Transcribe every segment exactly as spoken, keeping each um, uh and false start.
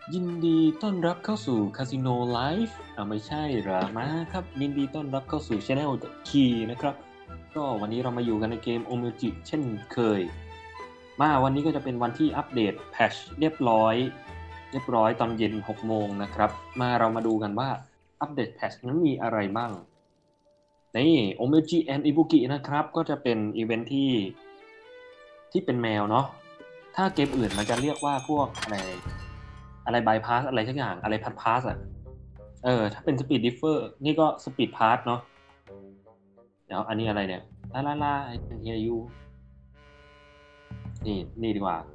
ยินดีต้อนรับเข้าสู่คาสิโนไลฟ์อ่าไม่ใช่เหรอมาครับยินดีต้อนรับเข้าสู่ Channel Key นะครับก็วันนี้เรามาอยู่กันในเกม โอ เอ็ม จี เช่นเคยมาวันนี้ก็จะเป็นวันที่อัปเดตแพทช์เรียบร้อยเรียบร้อยตอนเย็นหกโมงนะครับมาเรามาดูกันว่าอัปเดตแพทช์นั้นมีอะไรบ้างนี่ โอ เอ็ม จี and Ibuki นะครับก็จะเป็นอีเวนท์ที่ที่เป็นแมวเนาะถ้าเกมอื่นมันจะเรียกว่าพวกอะไรอะไรบายพาสอะไรสักอย่างอะไรพัดพาสอ่ะเออถ้าเป็นสปีดดิฟเฟอร์นี่ก็สปีดพาสเนาะเดี๋ยวอันนี้อะไรเนี่ยลาลาลาไอเฮียยูนี่นี่ดีกว่า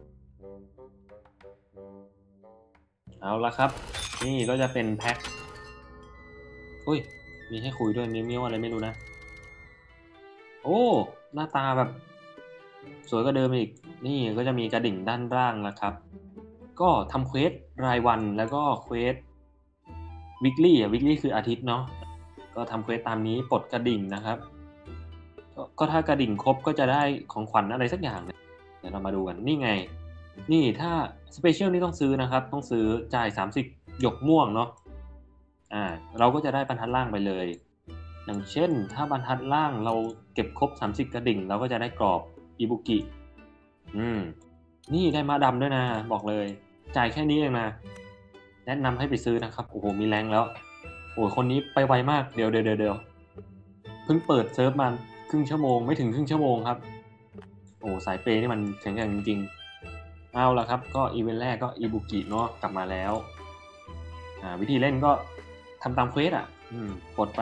เอาละครับนี่ก็จะเป็นแพ็คอุ้ยมีให้คุยด้วยเมียวๆอะไรไม่รู้นะโอ้หน้าตาแบบสวยกว่าเดิมอีกนี่ก็จะมีกระดิ่งด้านล่างนะครับก็ทำเควสรายวันแล้วก็เควสวิกลี่อ่ะวิกลี่คืออาทิตย์เนาะก็ทำเควสตามนี้ปลดกระดิ่งนะครับก็ก็ถ้ากระดิ่งครบก็จะได้ของขวัญอะไรสักอย่างเนี่ยเดี๋ยวเรามาดูกันนี่ไงนี่ถ้าสเปเชียลนี่ต้องซื้อนะครับต้องซื้อจ่ายสามสิบหยกม่วงเนาะอ่าเราก็จะได้บรรทัดล่างไปเลยอย่างเช่นถ้าบรรทัดล่างเราเก็บครบสามสิบกระดิ่งเราก็จะได้กรอบอิบุกิอืมนี่ได้ม้าดำด้วยนะบอกเลยจ่ายแค่นี้เองนะแนะนำให้ไปซื้อนะครับโอ้โหมีแรงแล้วโอ้โหคนนี้ไปไวมากเดี๋ยวเดี๋ยวเดี๋ยวเดี๋ยวเพิ่งเปิดเซิร์ฟมาครึ่งชั่วโมงไม่ถึงครึ่งชั่วโมงครับโอ้สายเปย์นี่มันแข็งแกร่งจริงๆเอาละครับก็อีเวนต์แรกก็อิบุกิเนาะกลับมาแล้วอ่าวิธีเล่นก็ทำตามเควสอ่ะอืมกดไป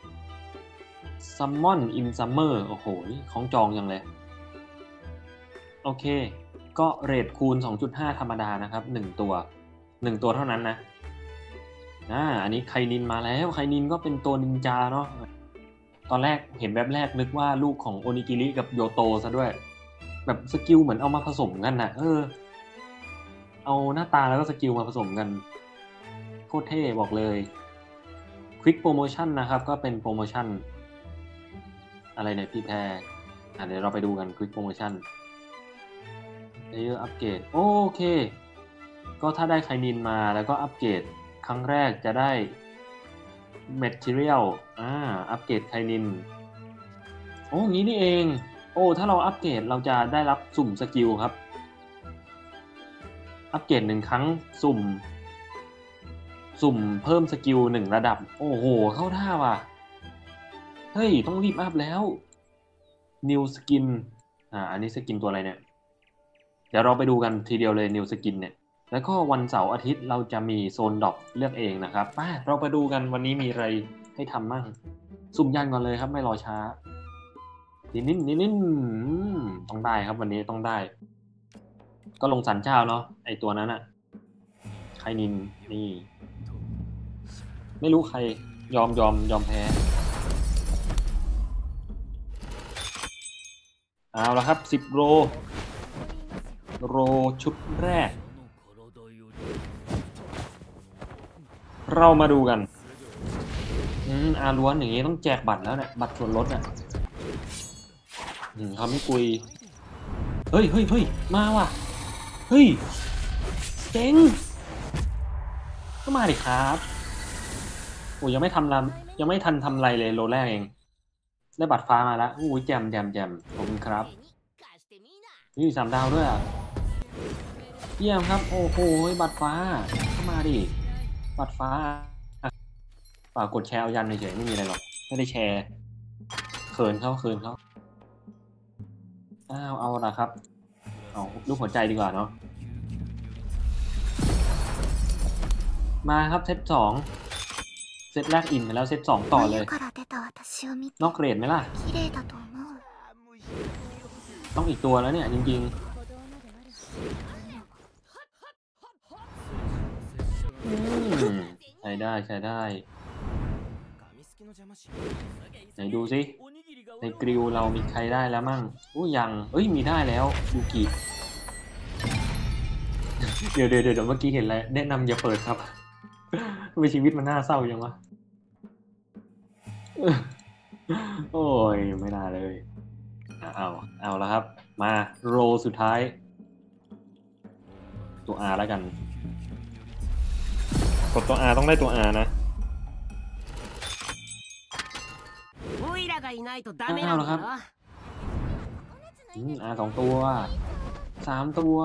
Summon in Summer โอ้โหของจองอย่างเลยโอเคก็เรทคูณ สองจุดห้า ธรรมดานะครับหนึ่งตัวหนึ่งตัวเท่านั้นนะอ่าอันนี้ไคนินมาแล้วไคนินก็เป็นตัวนินจาเนาะตอนแรกเห็นแบบแรกนึกว่าลูกของโอนิกิริกับโยโตซะด้วยแบบสกิลเหมือนเอามาผสมกันนะเออเอาหน้าตาแล้วก็สกิลมาผสมกันโคตรเท่บอกเลยควิกโปรโมชั่นนะครับก็เป็นโปรโมชั่นอะไรเนี่ยพี่แพรอ่ะเดี๋ยวเราไปดูกันควิกโปรโมชั่นเลเยอร์อัปเกรดโอเคก็ถ้าได้ไคนินมาแล้วก็อัปเกรดครั้งแรกจะได้ Material อ่าอัปเกรดไคนินโอ้งี้นี่เองโอ้ถ้าเราอัปเกรดเราจะได้รับสุ่มสกิลครับอัปเกรดหนึ่งครั้งสุ่มสุ่มเพิ่มสกิลหนึ่งระดับโอ้โหเข้าท่าว่ะเฮ้ยต้องรีบอัพแล้ว New Skin อ่าอันนี้สกินตัวอะไรเนี่ยเดี๋ยวเราไปดูกันทีเดียวเลย New Skin เนี่ยแล้วก็วันเสาร์อาทิตย์เราจะมีโซนดรอปเลือกเองนะครับไปเราไปดูกันวันนี้มีอะไรให้ทำมั่งสุ่มยันก่อนเลยครับไม่รอช้านิดนิดนิดนิดต้องได้ครับวันนี้ต้องได้ก็ลงสันเจ้าเนาะไอตัวนั้นอะใครนินนี่ไม่รู้ใครยอมยอมยอมแพ้เอาละครับสิบโรโรชุดแรกเรามาดูกันอืมอาล้วนอย่างงี้ต้องแจกบัตรแล้วเนี่ยบัตรส่วนลดเนี่ยอืมเขาไม่กุยเฮ้ยเฮ้ยเฮ้ยมาว่ะเฮ้ยเจ๋งก็มาดิครับโอ้ยังไม่ทำลำยังไม่ทันทำอะไรเลยโลแรกเองได้บัตรฟ้ามาแล้วอู้ยแจมแจมแจมขอบคุณครับนี่สามดาวด้วยอ่ะเยี่ยมครับโอ้โหบัตรฟ้าเข้ามาดิบัตรฟ้าป่ากดแชร์เอายันเฉยๆไม่มีอะไรหรอกไม่ได้แชร์เขินเขาเขินเขาอ้าวเอาละครับเอารูปหัวใจดีกว่าเนาะมาครับเซตสองเซตแรกอินไปแล้วเซตสองต่อเลยนอกเกรดไหมล่ะต้องอีกตัวแล้วเนี่ยจริงๆอืมใช้ได้ใช้ได้ไหนดูสิในกริลเรามีใครได้แล้วมั่งอู้ยังเอ้ยมีได้แล้วยูกิเดี๋ยวเดี๋ยวเดี๋ยวเมื่อกี้เห็นอะไรแนะนำอย่าเปิดครับทำไมชีวิตมันน่าเศร้าจังวะโอ้ยไม่น่าเลยเอาเอาแล้วครับมาโรสุดท้ายตัว R แล้วกันกดตัว R ต้องได้ตัว R นะอ้าวเหรอครับอืม R สองตัวสามตัว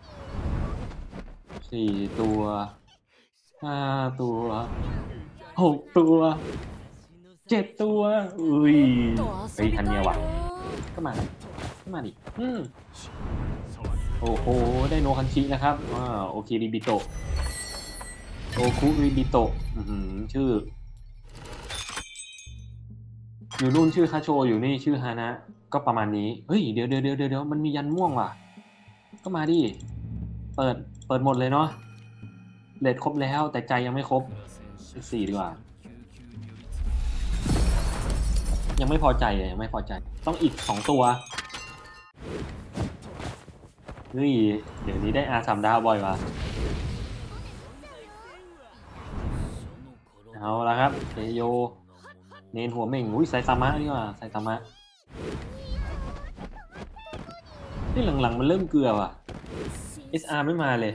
สี่ตัวห้าตัวหกตัวเจ็ดตัวอุ้ยไปทันเนี่ยว่ะก็มาก็มาดิอืมโอ้โหได้โนคันชินะครับอ่าโอเคริบิโตะโอคุริบิโตะชื่ออยู่นู่นชื่อคาโชอยู่นี่ชื่อฮานะก็ประมาณนี้เฮ้ยเดี๋ยวเดี๋ยวเดี๋ยวเดี๋ยวมันมียันม่วงว่ะก็มาดิเปิดเปิดหมดเลยเนาะเลทครบแล้วแต่ใจยังไม่ครบสี่ดีกว่ายังไม่พอใจยังไม่พอใจต้องอีกสองตัวเฮ้ยเดี๋ยวนี้ได้อาสามดาวบ่อยว่ะเอาละครับเทโยเนนหัวเม่งอุ้ยไซตามะนี่ว่ะไซตามะที่หลังๆมันเริ่มเกลือว่ะ เอส อาร์ ไม่มาเลย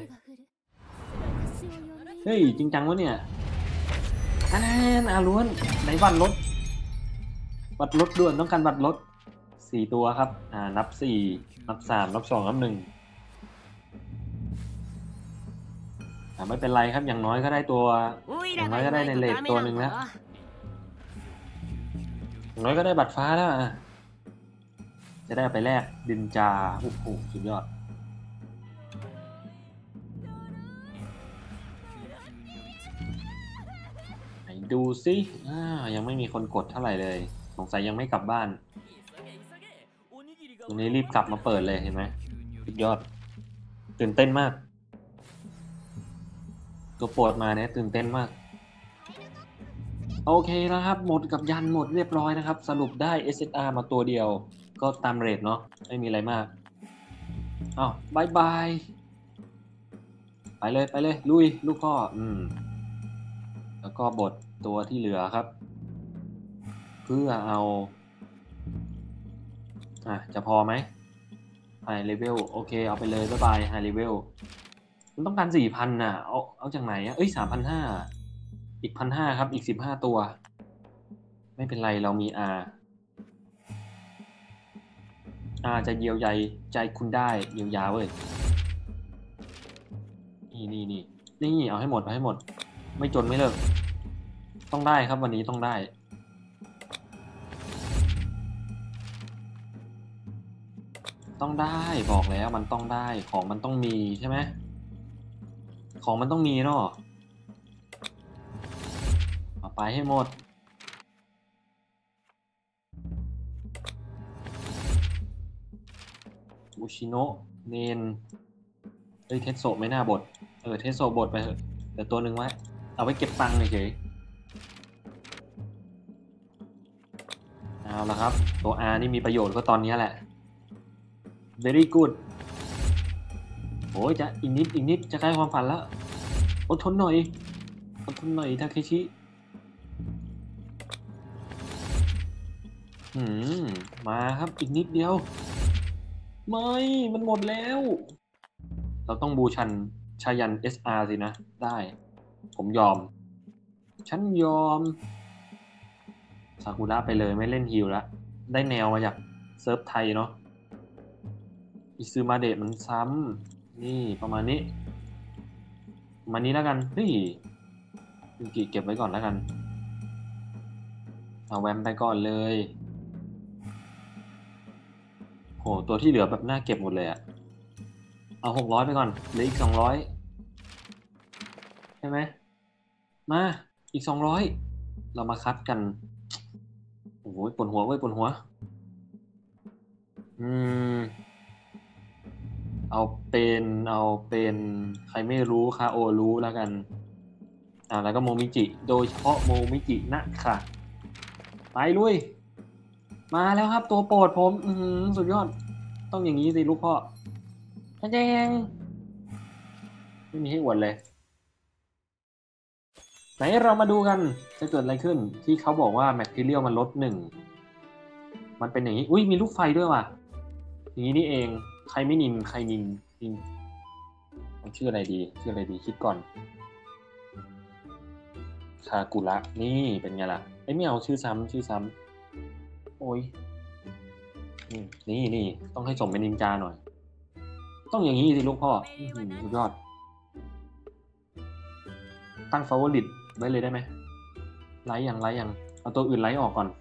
เฮ้ยจริงจังวะเนี่ยอันนั้นอาล้วนไหนบัตรรถบัตรรถด่วนต้องการบัตรรถสี่ตัวครับอ่านับสี่นับสามนับสองนับหนึ่งอ่าไม่เป็นไรครับอย่างน้อยก็ได้ตัวอย่างน้อยก็ได้ในเลทตัวหนึ่งแล้วอย่างน้อยก็ได้บัตรฟ้าแล้วอ่ะจะได้ไปแลกดินจาโอ้โหสุดยอดไหนดูซิอ่ายังไม่มีคนกดเท่าไหร่เลยสงสัยยังไม่กลับบ้านวันนี้รีบกลับมาเปิดเลยเห็นไหมสุดยอดตื่นเต้นมากตัวโปรดมาเนี่ยตื่นเต้นมากโอเคแล้วครับหมดกับยันหมดเรียบร้อยนะครับสรุปได้ เอส เอส อาร์ มาตัวเดียวก็ตามเรทเนาะไม่มีอะไรมากอ้าวบายบายไปเลยไปเลยลุยลูกพ่ออืมแล้วก็บทตัวที่เหลือครับเพื่อเอาอ่ะจะพอไหมไฮเลเวลโอเคเอาไปเลยบายบายไฮเลเวลมันต้องการสี่พันน่ะเอาเอาจากไหนอ่ะเอ้ยสามพันห้าอีกพันห้าครับอีกสิบห้าตัวไม่เป็นไรเรามี R R จะเยียวยาใจคุณได้เยียวยาเว้ยนี่นี่นี่นี่เอาให้หมดเอาให้หมดไม่จนไม่เลิกต้องได้ครับวันนี้ต้องได้ต้องได้บอกแล้วมันต้องได้ของมันต้องมีใช่ไหมของมันต้องมีเนาะเอาไปให้หมดอุชิโนะเนนเฮ้ยเทสโซไม่น่าบดเออเทสโซบดไปเถอะแต่ตัวหนึ่งไว้เอาไว้เก็บตังค์เฉยเอาละครับตัว R นี่มีประโยชน์ก็ตอนนี้แหละ very good โอ้ยจะอีกนิดอีกนิดจะใกล้ความฝันแล้วอดทนหน่อยอดทนหน่อยทาเคชิหืมมาครับอีกนิดเดียวไม่มันหมดแล้วเราต้องบูชันชายัน เอส อาร์ สินะได้ผมยอมฉันยอมซากุระไปเลยไม่เล่นฮิลแล้วได้แนวมาจากเซิร์ฟไทยเนาะอิซึมาเดะมันซ้ำนี่ประมาณนี้ประมาณนี้แล้วกันเฮ้ยยูกิเก็บไว้ก่อนแล้วกันเอาแวมไปก่อนเลยโหตัวที่เหลือแบบน่าเก็บหมดเลยอะเอาหกร้อยไปก่อนเหลืออีกสองร้อยใช่ไหมมาอีกสองร้อยเรามาคัดกันโอ้โหปวดหัวเว้ยปวดหัวอืมเอาเป็นเอาเป็นใครไม่รู้คาโอรู้แล้วกันอ่าแล้วก็โมมิจิโดยเฉพาะโมมิจินะค่ะไปลุยมาแล้วครับตัวโปรดผมอือสุดยอดต้องอย่างนี้สิลูกพ่อแจงไม่มีให้อวดเลยไหนเรามาดูกันจะเกิดอะไรขึ้นที่เขาบอกว่าแมททีเรียลมันลดหนึ่งมันเป็นอย่างนี้อุ้ยมีลูกไฟด้วยว่ะอย่างนี้นี่เองใครไม่นินใครนินนินชื่ออะไรดีชื่ออะไรดีคิดก่อนคากุระนี่เป็นไงล่ะไอ้ไม่เอาชื่อซ้ำชื่อซ้ำโอ้ยนี่นี่ต้องให้สมเป็นนินจาหน่อยต้องอย่างนี้สิลูกพ่อสุดยอดตั้งฟาโวริตไว้เลยได้ไหมไลท์ยังไลท์ยังเอาตัวอื่นไลท์ออกก่อน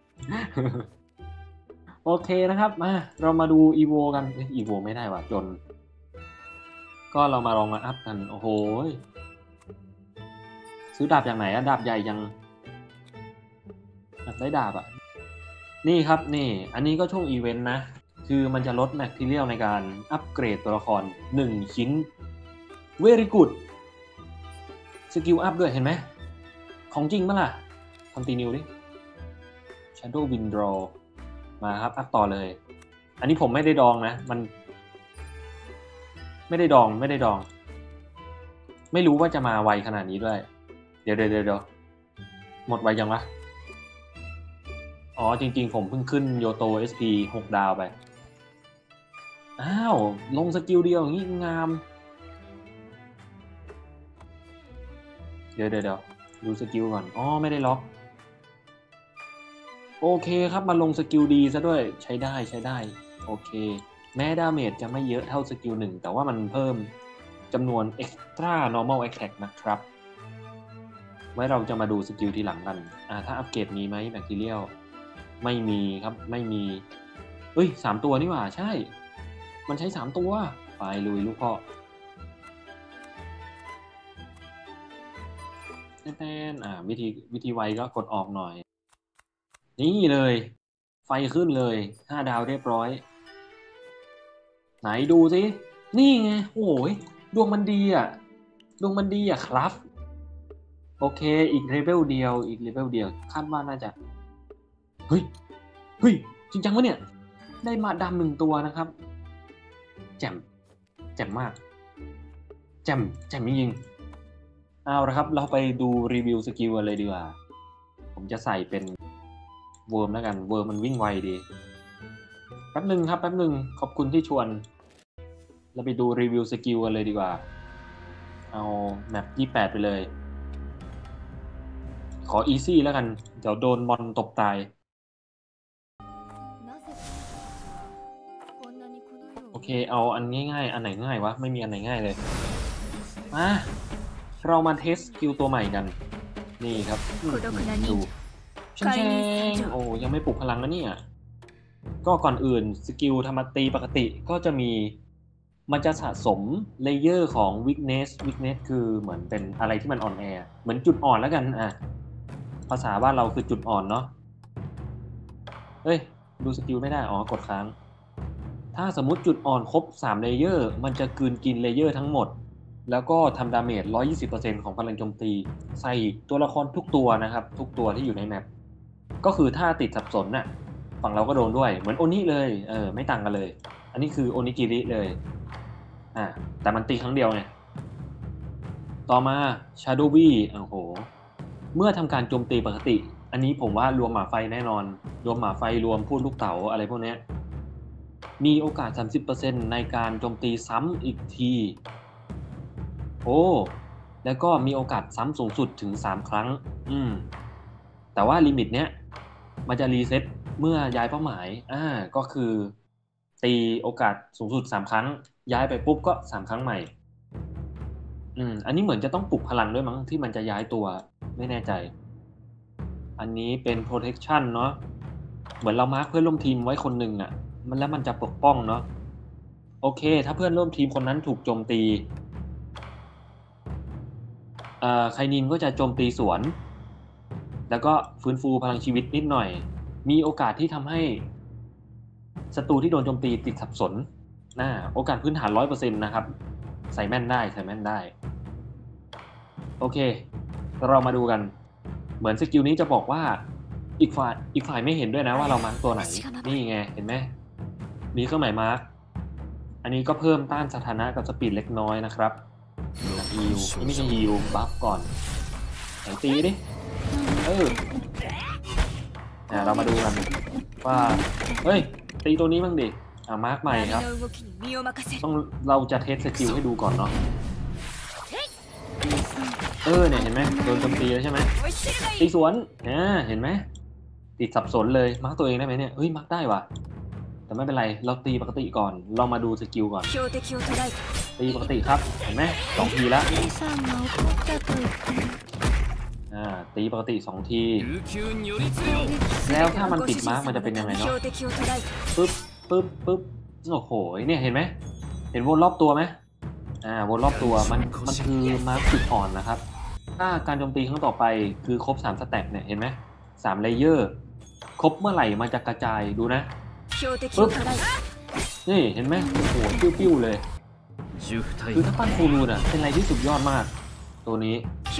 โอเคนะครับมาเรามาดูอีโวกันอีโวไม่ได้ว่ะจนก็เรามาลองมาอัพกันโอ้โหซื้อดาบอย่างไหนอะดาบใหญ่ยังอยากได้ดาบอะนี่ครับนี่อันนี้ก็ช่วงอีเวนต์นะคือมันจะลดแมททีเรียลในการอัปเกรดตัวละครหนึ่งชิ้น very good สกิลอัพด้วยเห็นไหมของจริงมั้ยล่ะ continue ดิ shadow wind draw มาครับอัพต่อเลยอันนี้ผมไม่ได้ดองนะมันไม่ได้ดองไม่ได้ดองไม่รู้ว่าจะมาไวขนาดนี้ด้วยเดี๋ยวเดี๋ยวเดี๋ยวหมดไวยังวะอ๋อจริงๆผมเพิ่งขึ้นโยโต เอส พี หกดาวไปอ้าวลงสกิลเดียวอย่างนี้งามเดี๋ยวเดี๋ยวดูสกิลก่อนอ๋อไม่ได้ล็อกโอเคครับมาลงสกิลดีซะด้วยใช้ได้ใช้ได้โอเคแม้ดาเมจจะไม่เยอะเท่าสกิลหนึ่งแต่ว่ามันเพิ่มจำนวน extra normal attack นะครับไว้เราจะมาดูสกิลทีหลังกันอ่าถ้าอัปเกรดมีไหมแบคทีเรียลไม่มีครับไม่มีเฮ้ยสามตัวนี่หว่าใช่มันใช้สามตัวไปลุยลูกพ่อแน่นๆอ่าวิธีวิธีไวก็กดออกหน่อยนี่เลยไฟขึ้นเลยห้าดาวเรียบร้อยไหนดูสินี่ไงโอ้ยดวงมันดีอ่ะดวงมันดีอ่ะครับโอเคอีกเลเวลเดียวอีกเลเวลเดียวคาดว่าน่าจะเฮ้ยเฮ้ยจริงจังวะเนี่ยได้มาดำหนึ่งตัวนะครับแจ่มแจ่มมากแจ่มแจ่มจริงๆเอาละครับเราไปดูรีวิวสกิลกันเลยดีกว่าผมจะใส่เป็นเวิร์มแล้วกันเวิร์มมันวิ่งไวดีแป๊บหนึ่งครับแป๊บหนึ่งขอบคุณที่ชวนเราไปดูรีวิวสกิลกันเลยดีกว่าเอาแมปยี่สิบแปดไปเลยขออีซี่แล้วกันเดี๋ยวโดนมอนตบตายโอเคเอาอันง่ายๆอันไหนง่ายวะไม่มีอันไหนง่ายเลยมาเรามาเทสสกิลตัวใหม่กันนี่ครับดูช่างๆโอ้ยังไม่ปลุกพลังนะเนี่ยก็ก่อนอื่นสกิลธรรมตีปกติก็จะมีมันจะสะสมเลเยอร์ของ weakness weakness คือเหมือนเป็นอะไรที่มันอ่อนแอเหมือนจุดอ่อนแล้วกันอ่ะภาษาบ้านเราคือจุดอ่อนเนาะเฮ้ยดูสกิลไม่ได้อ๋อกดค้างถ้าสมมุติจุดอ่อนครบสามเลเยอร์มันจะกลืนกินเลเยอร์ทั้งหมดแล้วก็ทำดาเมจ หนึ่งร้อยยี่สิบเปอร์เซ็นต์ ของพลังโจมตีใส่ตัวละครทุกตัวนะครับทุกตัวที่อยู่ในแมปก็คือถ้าติดสับสนน่ะฝั่งเราก็โดนด้วยเหมือนโอนิเลยเออไม่ต่างกันเลยอันนี้คือโอนิกิริเลยอ่าแต่มันตีครั้งเดียวไงต่อมา Shadowy โอ้โหเมื่อทำการโจมตีปกติอันนี้ผมว่ารวมหมาไฟแน่นอนรวมหมาไฟรวมพูดลูกเต๋าอะไรพวกนี้มีโอกาส สามสิบเปอร์เซ็นต์ ในการโจมตีซ้ำอีกทีโอ้แล้วก็มีโอกาสซ้ำสูงสุดถึงสามครั้งอืมแต่ว่าลิมิตเนี้ยมันจะรีเซ็ตเมื่อย้ายเป้าหมายอ่าก็คือตีโอกาสสูงสุดสามครั้งย้ายไปปุ๊บก็สามครั้งใหม่อืมอันนี้เหมือนจะต้องปลุกพลังด้วยมั้งที่มันจะย้ายตัวไม่แน่ใจอันนี้เป็น protection เนาะเหมือนเรามาร์คเพื่อนร่วมทีมไว้คนหนึ่งอ่ะมันแล้วมันจะปกป้องเนาะโอเคถ้าเพื่อนร่วมทีมคนนั้นถูกโจมตีเอ่อไคนินก็จะโจมตีสวนแล้วก็ฟื้นฟูพลังชีวิตนิดหน่อยมีโอกาสที่ทำให้ศัตรูที่โดนโจมตีติดสับสนน่าโอกาสพื้นฐาน ร้อยเปอร์เซ็นต์ นะครับใส่แม่นได้ใส่แม่นได้โอเคเรามาดูกันเหมือนสกิลนี้จะบอกว่าอีกฝ่ายอีกฝ่ายไม่เห็นด้วยนะว่าเรามาร์คตัวไหนนี่ไงเห็นไหมมีเครื่องหมายมาร์คอันนี้ก็เพิ่มต้านสถานะกับสปีดเล็กน้อยนะครับฮิลนี่ไม่ใช่ฮิลบัฟก่อนไหนตีดิเอออ่าเรามาดูกันว่าเฮ้ยตีตัวนี้บ้างดิอ่ามาร์คใหม่ครับต้องเราจะเทสสกิลให้ดูก่อนเนาะเออเนี่ยเห็นไหมโดนโจมตีแล้วใช่ไหมตีสวนอ่าเห็นไหมติดสับสนเลยมาร์กตัวเองได้ไหมเนี่ยเฮ้ยมาร์กได้ว่ะแต่ไม่เป็นไรเราตีปกติก่อนเรามาดูสกิลก่อนตีปกติครับเห็นไหมสองทีละอ่าตีปกติสองทีแล้วถ้ามันติดมาร์กมันจะเป็นยังไงเนาะปึ๊บปึ๊บปึ๊บโอ้โหเนี่ยเห็นไหมเห็นวนรอบตัวไหมอ่าวนรอบตัวมันมันคือมาร์กจุดอ่อนนะครับถ้าการโจมตีครั้งต่อไปคือครบสามสแต็กเนี่ยเห็นไหมสามเลเยอร์ครบเมื่อไหร่มันจะกระจายดูนะปึ๊บนี่เห็นไหมโอ้โหปิ้วๆเลยคือถ้าปั้นฟูรูนอ่ะเป็นอะไรที่สุดยอดมากตัวนี้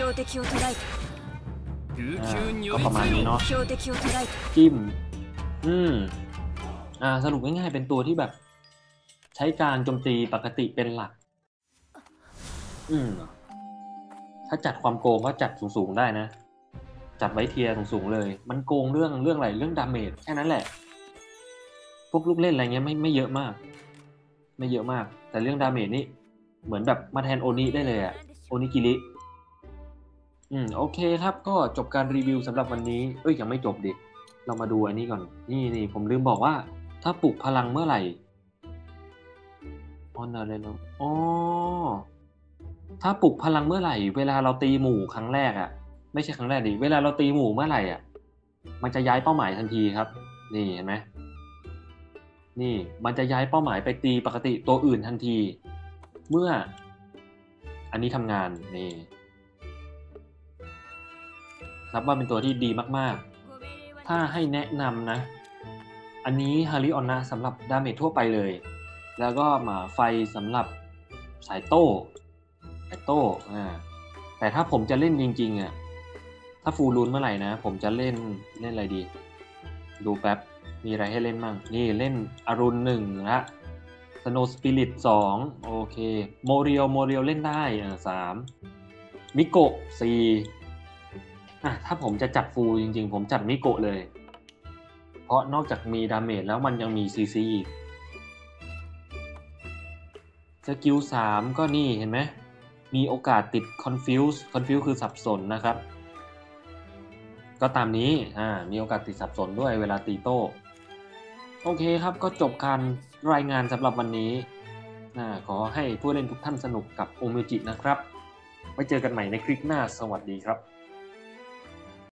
ก็ประมาณนี้เนาะจิ้มอืมอ่าสรุปง่ายๆเป็นตัวที่แบบใช้การโจมตีปกติเป็นหลักอืมถ้าจัดความโกงก็จัดสูงๆได้นะจัดไว้เทียร์สูงๆเลยมันโกงเรื่องเรื่องอะไรเรื่องดาเมจแค่นั้นแหละพวกลูกเล่นอะไรเงี้ยไม่ไม่เยอะมากไม่เยอะมากแต่เรื่องดาเมจนี่เหมือนแบบมาแทนโอนิได้เลยอะโอนิกิริอืมโอเคครับก็จบการรีวิวสำหรับวันนี้เอ้ยยังไม่จบดิเรามาดูอันนี้ก่อนนี่นี่ผมลืมบอกว่าถ้าปลุกพลังเมื่อไหร่ออนอะไรเนาะอ๋อถ้าปลุกพลังเมื่อไหร่เวลาเราตีหมู่ครั้งแรกอะไม่ใช่ครั้งแรกดิเวลาเราตีหมู่เมื่อไหร่อะมันจะย้ายเป้าหมายทันทีครับนี่เห็นไหมนี่มันจะย้ายเป้าหมายไปตีปกติตัวอื่นทันทีเมื่ออันนี้ทำงานนี่นับว่าเป็นตัวที่ดีมากๆถ้าให้แนะนำนะอันนี้ฮาริออนนะสำหรับดาเมจทั่วไปเลยแล้วก็หมาไฟสำหรับสายโต้สายโต้อ่าแต่ถ้าผมจะเล่นจริงๆอ่ะถ้าฟูลรูนเมื่อไหร่นะผมจะเล่นเล่นอะไรดีดูแป๊บมีอะไรให้เล่นบ้างนี่เล่นอรุณหนึ่งละสโนว์สปิริตสองโอเคโมเรียลโมเรียลเล่นได้อ่าสามมิโกะสี่อ่ะถ้าผมจะจัดฟูลจริงๆผมจัดมิโกะเลยเพราะนอกจากมีดาเมจแล้วมันยังมีซีซีอีกสกิลสามก็นี่เห็นไหมมีโอกาสติด confuse confuse คือสับสนนะครับก็ตามนี้อ่ามีโอกาสติดสับสนด้วยเวลาตีโต้โอเคครับก็จบการรายงานสำหรับวันนี้อ่าขอให้ผู้เล่นทุกท่านสนุกกับโอเมจินะครับไว้เจอกันใหม่ในคลิปหน้าสวัสดีครับ